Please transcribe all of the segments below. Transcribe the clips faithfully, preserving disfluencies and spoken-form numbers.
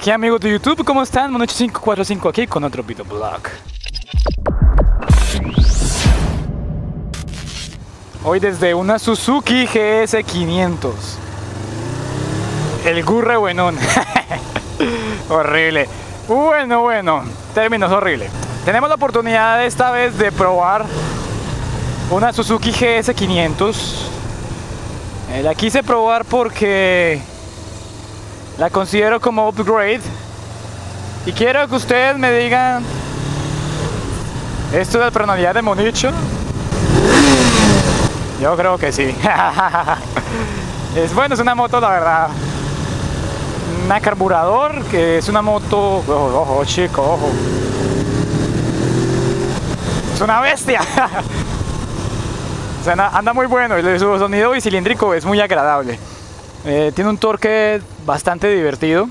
¿Qué amigos de YouTube? ¿Cómo están? Mono ocho cinco cuatro cinco aquí con otro videoblog. Hoy desde una Suzuki G S quinientos. El gurre buenón. Horrible. Bueno, bueno. Términos horrible. Tenemos la oportunidad esta vez de probar una Suzuki G S quinientos. Eh, la quise probar porque la considero como upgrade. Y quiero que ustedes me digan, ¿esto es la personalidad de Monicho? Yo creo que sí. Es bueno, es una moto, la verdad. Una carburador, que es una moto. Ojo, ojo, chico, ojo. Es una bestia. O sea, anda muy bueno. Y su sonido bicilíndrico es muy agradable. Eh, tiene un torque bastante divertido.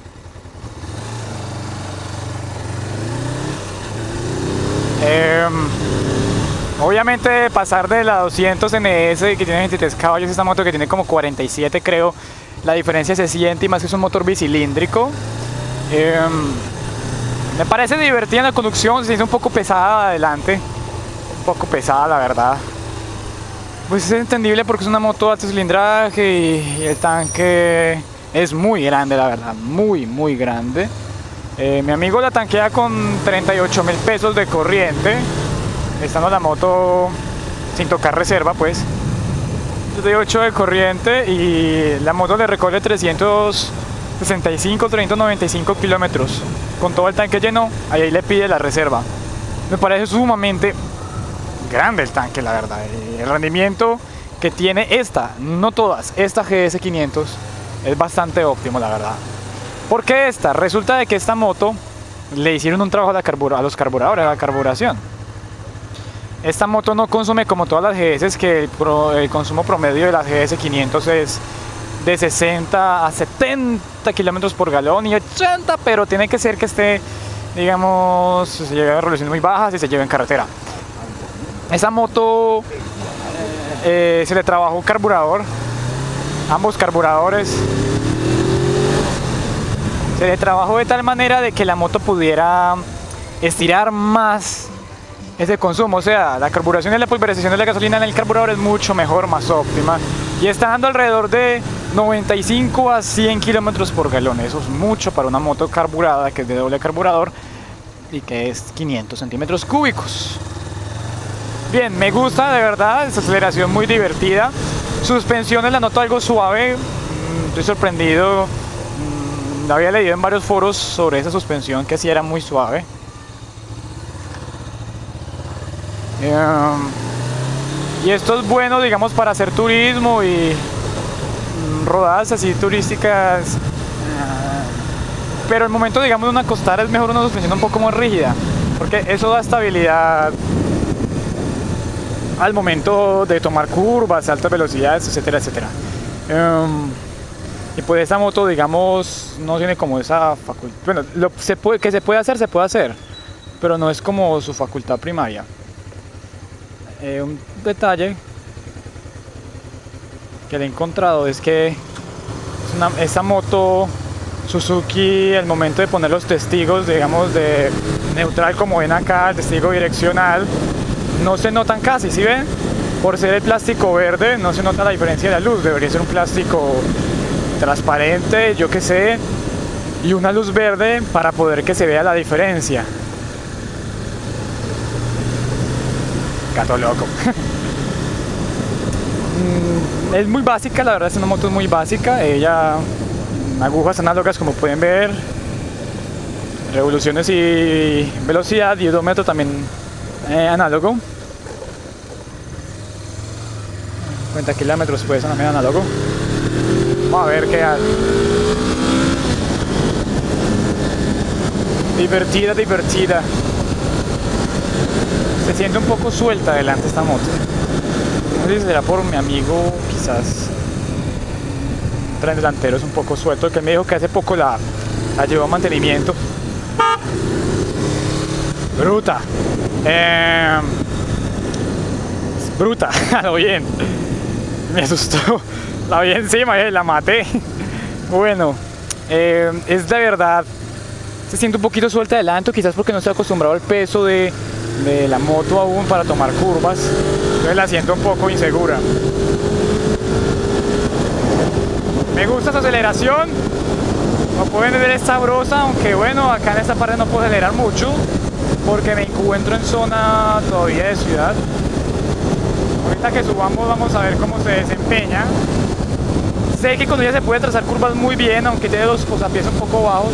Eh, obviamente pasar de la doscientos N S que tiene veintitrés caballos a esta moto que tiene como cuarenta y siete, creo, la diferencia se siente, y más que es un motor bicilíndrico. Eh, me parece divertida en la conducción, se hizo un poco pesada adelante, un poco pesada la verdad. Pues es entendible porque es una moto de alto cilindraje y el tanque es muy grande, la verdad, muy muy grande. Eh, mi amigo la tanquea con treinta y ocho mil pesos de corriente, estando la moto sin tocar reserva, pues treinta y ocho de corriente, y la moto le recorre trescientos sesenta y cinco, trescientos noventa y cinco kilómetros con todo el tanque lleno. Ahí le pide la reserva. Me parece sumamente grande el tanque, la verdad. El rendimiento que tiene esta, no todas, esta G S quinientos es bastante óptimo, la verdad. ¿Por qué esta? Resulta de que esta moto le hicieron un trabajo a, la carbura, a los carburadores, a la carburación. Esta moto no consume como todas las G S, que el, pro, el consumo promedio de las G S quinientos es de sesenta a setenta kilómetros por galón y ochenta, pero tiene que ser que esté, digamos, se lleve a revoluciones muy bajas y se lleve en carretera. Esa moto eh, se le trabajó un carburador, ambos carburadores. Se le trabajó de tal manera de que la moto pudiera estirar más ese consumo. O sea, la carburación y la pulverización de la gasolina en el carburador es mucho mejor, más óptima. Y está dando alrededor de noventa y cinco a cien kilómetros por galón. Eso es mucho para una moto carburada, que es de doble carburador y que es quinientos centímetros cúbicos. Bien, me gusta de verdad, esa aceleración muy divertida. Suspensiones la noto algo suave, estoy sorprendido. Había leído en varios foros sobre esa suspensión que sí era muy suave. Um, y esto es bueno, digamos, para hacer turismo y um, rodadas así turísticas. Uh, pero el momento, digamos, de una costada es mejor una suspensión un poco más rígida, porque eso da estabilidad al momento de tomar curvas, altas velocidades, etcétera, etcétera. Um, y pues esta moto, digamos, no tiene como esa facultad. Bueno, lo se puede, que se puede hacer, se puede hacer, pero no es como su facultad primaria. Eh, un detalle que le he encontrado es que es una, esta moto Suzuki, al momento de poner los testigos, digamos, de neutral, como ven acá, el testigo direccional, no se notan casi, ¿sí ven? Por ser el plástico verde no se nota la diferencia de la luz. Debería ser un plástico transparente, yo que sé, y una luz verde para poder que se vea la diferencia. Gato loco. Es muy básica, la verdad es una moto muy básica. Ella, agujas análogas como pueden ver, revoluciones y velocidad, y odómetro también eh, análogo. cincuenta kilómetros pues también análogo. Vamos a ver qué hace. Divertida, divertida. Se siente un poco suelta adelante esta moto. No sé si será por mi amigo, quizás. El tren delantero es un poco suelto, que me dijo que hace poco la, la llevó a mantenimiento. Bruta. Eh, bruta, a lo bien. Me asustó. La vi encima y la maté. Bueno, Eh, es de verdad, se siente un poquito suelta adelante, quizás porque no estoy acostumbrado al peso de, de la moto aún para tomar curvas, entonces la siento un poco insegura. Me gusta su aceleración, como pueden ver es sabrosa, aunque bueno, acá en esta parte no puedo acelerar mucho porque me encuentro en zona todavía de ciudad. Ahorita que subamos vamos a ver cómo se desempeña. Sé que con ella se puede trazar curvas muy bien, aunque tiene los posapiés un poco bajos,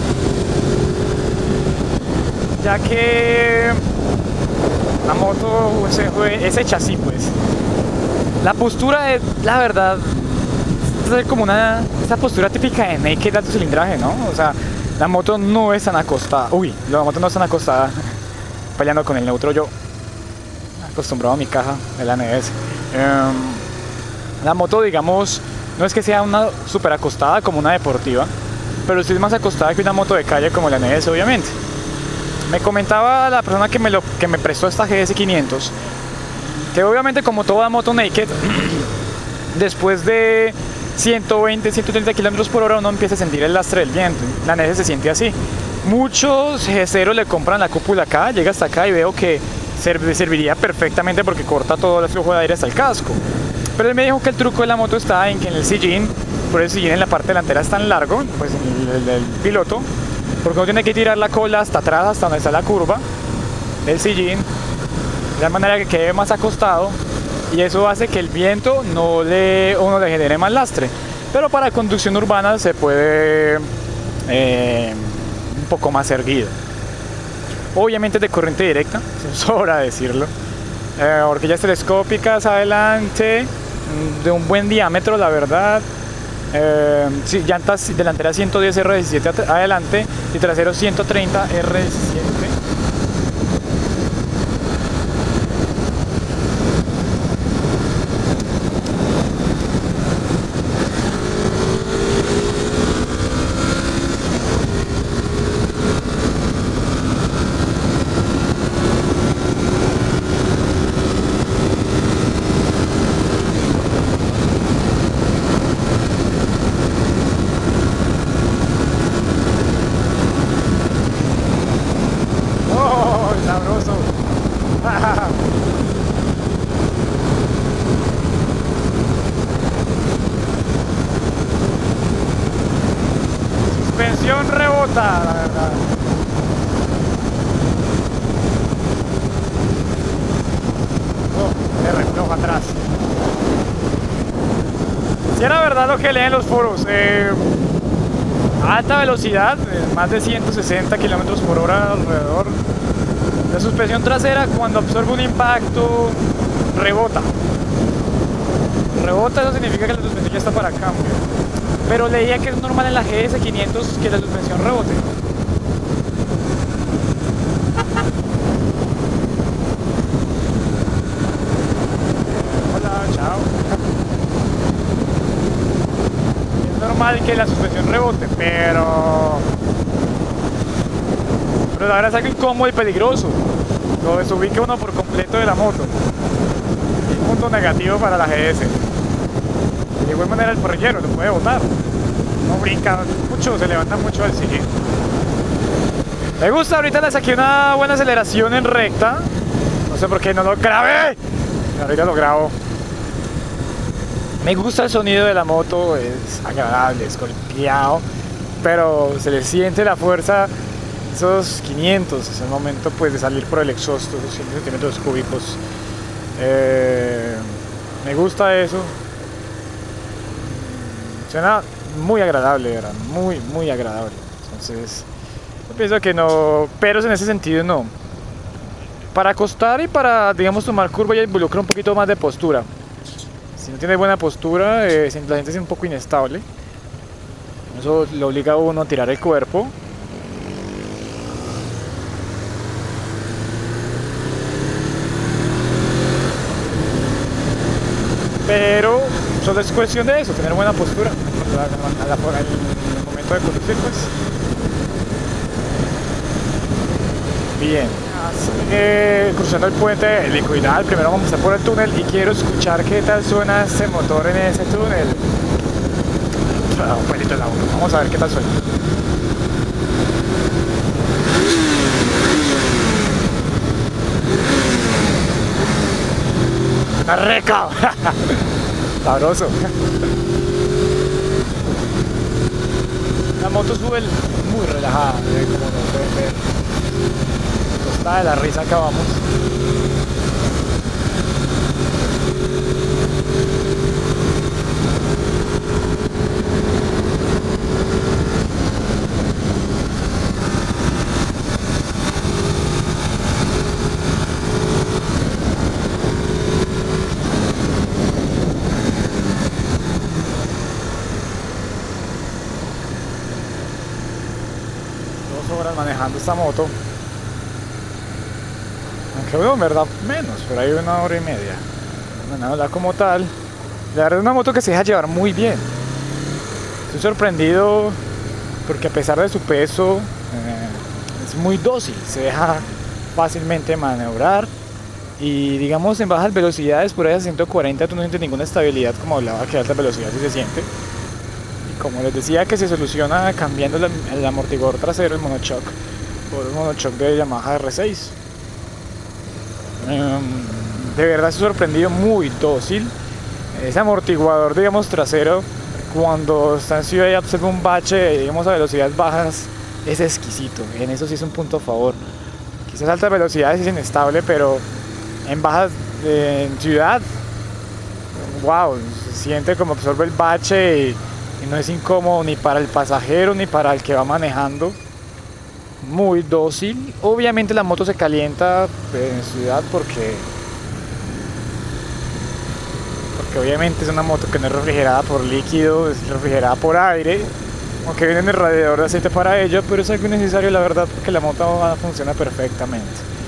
ya que la moto es hecha así, pues. La postura es, la verdad, es como una esa postura típica de naked de alto cilindraje, ¿no? O sea, la moto no es tan acostada. Uy, la moto no es tan acostada. Peleando con el neutro yo, acostumbrado a mi caja de la N S. Um, la moto, digamos, no es que sea una super acostada como una deportiva, pero sí es más acostada que una moto de calle como la N S, obviamente. Me comentaba la persona que me, lo, que me prestó esta G S quinientos que obviamente, como toda moto naked, después de ciento veinte, ciento treinta kilómetros por hora uno empieza a sentir el lastre del viento. La N S se siente así. Muchos GSeros le compran la cúpula acá, llega hasta acá y veo que serviría perfectamente porque corta todo el flujo de aire hasta el casco. Pero él me dijo que el truco de la moto está en que en el sillín, por el sillín en la parte delantera es tan largo, pues el, el, el piloto, porque uno tiene que tirar la cola hasta atrás, hasta donde está la curva del sillín, de tal manera que quede más acostado, y eso hace que el viento no le, uno le genere más lastre. Pero para conducción urbana se puede eh, un poco más erguido. Obviamente de corriente directa, sobra decirlo. Eh, horquillas telescópicas adelante, de un buen diámetro, la verdad. Eh, sí, llantas delanteras ciento diez R diecisiete adelante y traseros ciento treinta R diecisiete. Suspensión rebota, la verdad. Oh, le refloja atrás. Si era verdad lo que leen los foros, eh, a alta velocidad, eh, más de ciento sesenta kilómetros por hora alrededor, la suspensión trasera cuando absorbe un impacto rebota. Rebota, eso significa que la suspensión ya está para cambio. Pero leía que es normal en la G S quinientos que la suspensión rebote. Hola, chao. Es normal que la suspensión rebote, pero... Pero la verdad es algo incómodo y peligroso. Lo desubica uno por completo de la moto. Un punto negativo para la G S. De igual manera el parrillero lo puede botar. No brinca mucho, se levanta mucho al sillín. Me gusta, ahorita le saqué una buena aceleración en recta. No sé por qué no lo grabé. Ahorita lo grabo. Me gusta el sonido de la moto, es agradable, es golpeado, pero se le siente la fuerza. Esos quinientos, es el momento pues de salir por el exhausto, esos cien centímetros cúbicos. Eh, me gusta eso. Suena muy agradable, ¿verdad? Muy, muy agradable. Entonces, yo pienso que no, pero en ese sentido no. Para acostar y para, digamos, tomar curva ya involucra un poquito más de postura. Si no tiene buena postura, eh, la gente es un poco inestable. Eso lo obliga a uno a tirar el cuerpo. Pero solo es cuestión de eso, tener buena postura al momento de conducir, pues. Bien, eh, cruzando el puente helicoidal, primero vamos a pasar por el túnel y quiero escuchar qué tal suena este motor en ese túnel. Ah, un pelito de la uno. Vamos a ver qué tal suena. ¡Una reca! Sabroso. La moto sube muy relajada, ¿eh? Como lo pueden ver. Tostada de la risa acabamos. Horas manejando esta moto, aunque bueno, en verdad menos, por ahí una hora y media manejándola como tal. La verdad es una moto que se deja llevar muy bien. Estoy sorprendido porque a pesar de su peso eh, es muy dócil, se deja fácilmente maniobrar y digamos en bajas velocidades, por ahí a ciento cuarenta tú no sientes ninguna estabilidad, como hablaba que a alta velocidad sí se siente. Como les decía, que se soluciona cambiando el, el amortiguador trasero, el monoshock, por un monoshock de Yamaha R seis. Um, de verdad estoy sorprendido, muy dócil. Ese amortiguador, digamos, trasero, cuando está en ciudad y observa un bache, digamos, a velocidades bajas, es exquisito. En eso sí es un punto a favor. Quizás a altas velocidades es inestable, pero en bajas, eh, en ciudad, wow, se siente como absorbe el bache y y no es incómodo ni para el pasajero ni para el que va manejando. Muy dócil. Obviamente la moto se calienta en ciudad porque porque obviamente es una moto que no es refrigerada por líquido, es refrigerada por aire, aunque viene en el radiador de aceite para ello, pero es algo innecesario, la verdad, porque la moto funciona perfectamente.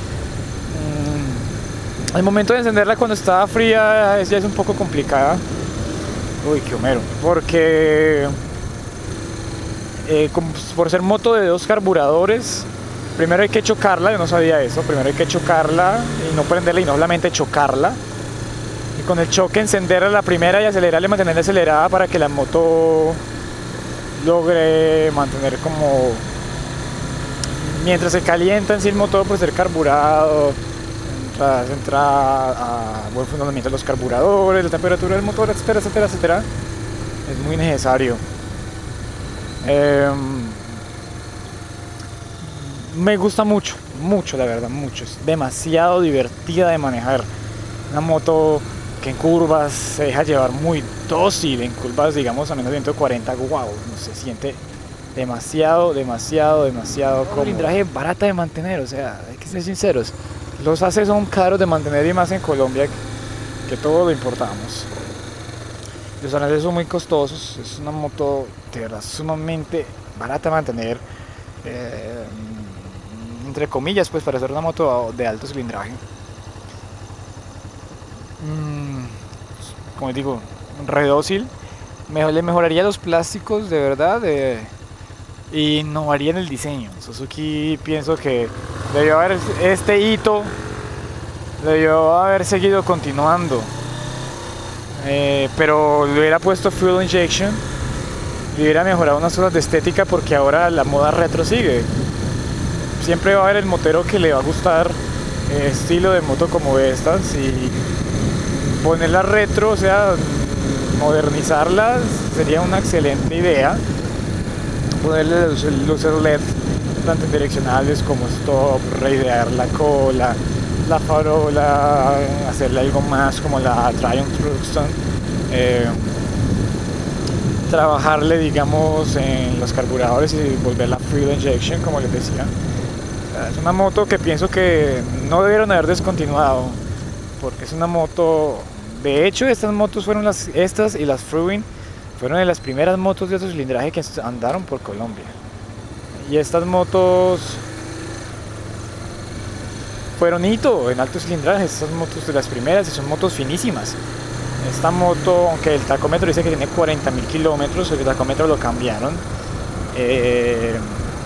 Mm, el momento de encenderla cuando está fría es, ya es un poco complicada. Uy, qué homero. Porque eh, como, por ser moto de dos carburadores, primero hay que chocarla, yo no sabía eso, primero hay que chocarla y no prenderla y no solamente chocarla. Y con el choque encenderla la primera y acelerarla y mantenerla acelerada para que la moto logre mantener como... Mientras se calienta en sí el motor por ser carburado, entra, entra a buen funcionamiento de los carburadores, la temperatura del motor, etcétera, etcétera, etcétera. Es muy necesario. Eh, me gusta mucho, mucho la verdad, mucho. Es demasiado divertida de manejar. Una moto que en curvas se deja llevar muy dócil, en curvas digamos a menos de ciento cuarenta, wow, se siente demasiado, demasiado, demasiado cómodo. Un cilindraje barata de mantener, o sea, hay que ser sinceros. Los A C son caros de mantener y más en Colombia, que todo lo importamos. Los aranceles son muy costosos, es una moto de verdad sumamente barata de mantener, eh, entre comillas, pues para ser una moto de alto cilindraje. Mm, como les digo, re dócil. Mejor, le mejoraría los plásticos de verdad eh, y innovaría en el diseño. Suzuki pienso que debió haber este hito, debió haber seguido continuando. Eh, pero le hubiera puesto fuel injection, le hubiera mejorado unas cosas de estética, porque ahora la moda retro sigue. Siempre va a haber el motero que le va a gustar eh, estilo de moto como estas, y ponerla retro, o sea, modernizarla sería una excelente idea. Ponerle luces L E D tanto direccionales como stop, reidear la cola, la farola, hacerle algo más como la Triumph Truxton, eh, trabajarle digamos en los carburadores y volverla fuel injection como les decía. O sea, es una moto que pienso que no debieron haber descontinuado, porque es una moto, de hecho estas motos fueron las, estas y las Fruin fueron de las primeras motos de alto cilindraje que andaron por Colombia, y estas motos fueron hito en alto cilindraje. Estas motos de las primeras y son motos finísimas. Esta moto, aunque el tacómetro dice que tiene cuarenta mil kilómetros, el tacómetro lo cambiaron, eh,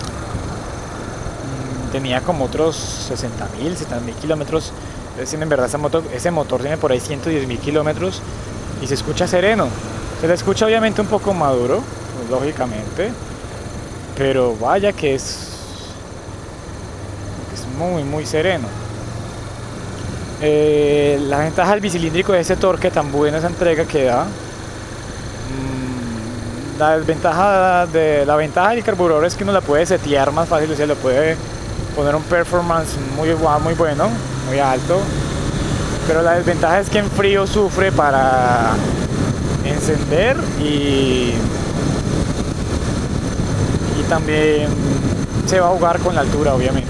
tenía como otros sesenta mil, setenta mil kilómetros. Es decir, en verdad esa moto, ese motor tiene por ahí ciento diez mil kilómetros y se escucha sereno. Se le escucha obviamente un poco maduro, lógicamente, pero vaya que es, es muy muy sereno. Eh, la ventaja del bicilíndrico es ese torque tan bueno, esa entrega que da. Mm, la desventaja de la ventaja del carburador es que uno la puede setear más fácil, o sea, le puede poner un performance muy, muy bueno, muy alto, pero la desventaja es que en frío sufre para encender y, y también se va a jugar con la altura, obviamente.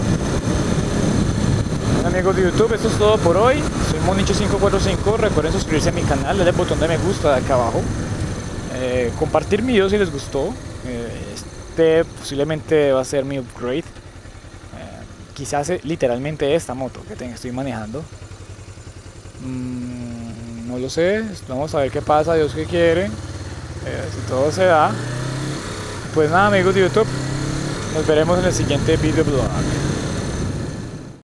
Bueno, amigos de YouTube, esto es todo por hoy. Soy Monicho cinco cuatro cinco. Recuerden suscribirse a mi canal, darle el botón de me gusta de acá abajo, eh, compartir mi video si les gustó. eh, este posiblemente va a ser mi upgrade, quizás literalmente esta moto que tengo, estoy manejando. Mm, no lo sé, vamos a ver qué pasa, Dios que quiere, eh, si todo se da. Pues nada, amigos de YouTube, nos veremos en el siguiente video blog.